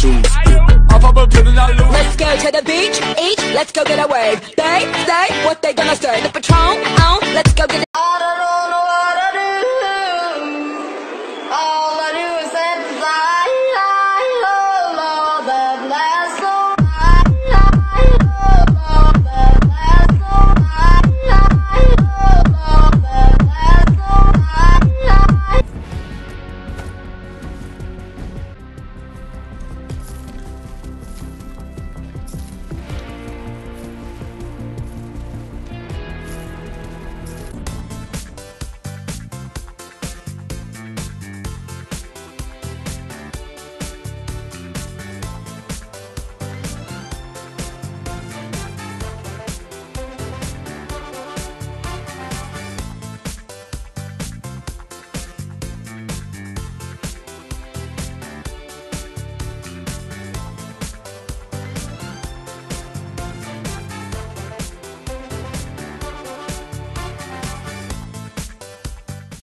shoes. Off of a building I lose. Let's go to the beach, eat, let's go get a wave. They say what they gonna say. The Patron, let's go get